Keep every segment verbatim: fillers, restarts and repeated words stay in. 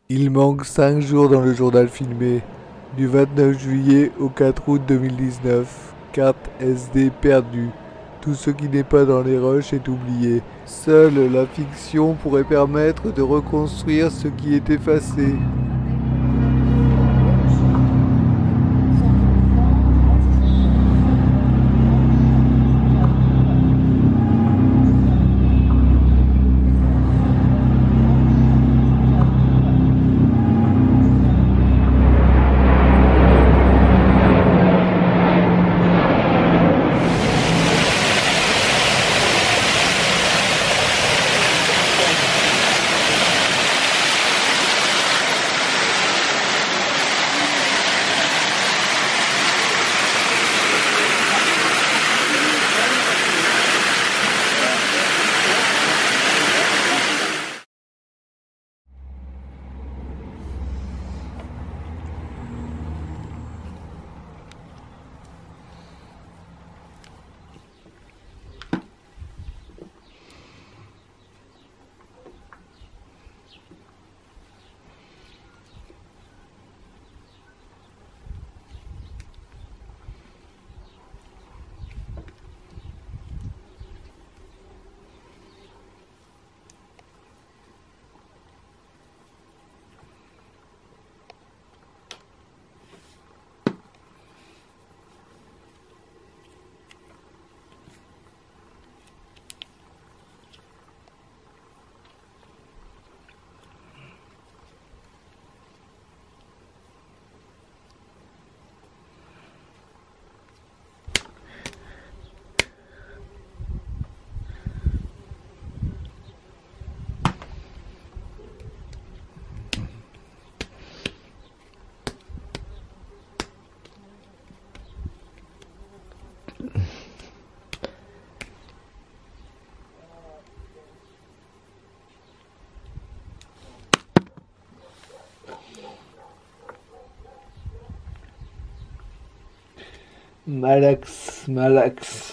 Il manque cinq jours dans le journal filmé. Du vingt-neuf juillet au quatre août deux mille dix-neuf. Carte S D perdue. Tout ce qui n'est pas dans les rushs est oublié. Seule la fiction pourrait permettre de reconstruire ce qui est effacé. Malax, malax.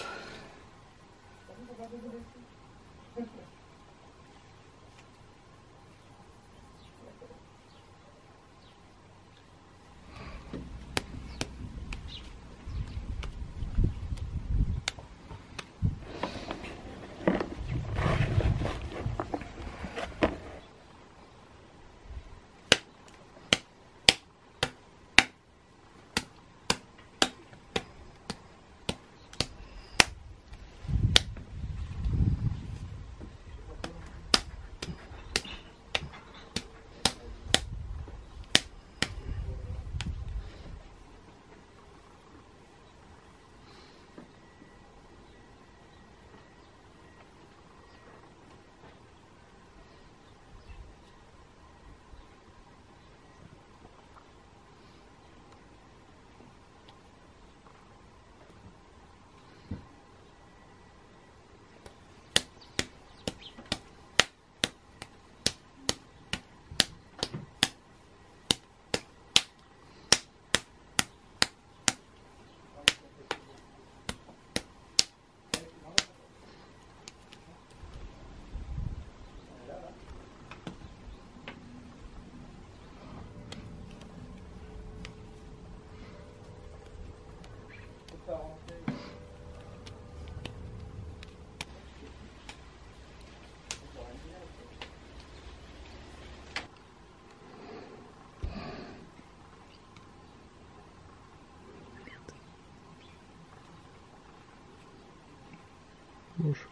Bonjour.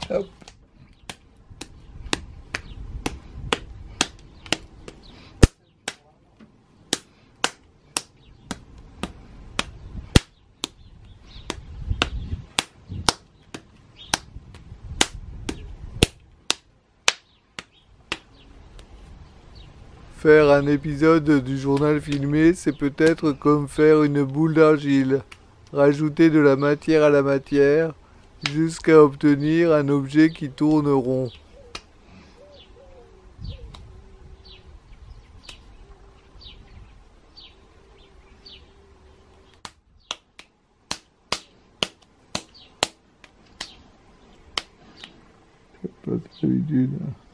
Hop. Faire un épisode du journal filmé, c'est peut-être comme faire une boule d'argile. Rajouter de la matière à la matière, jusqu'à obtenir un objet qui tourne rond. Pas d'habitude.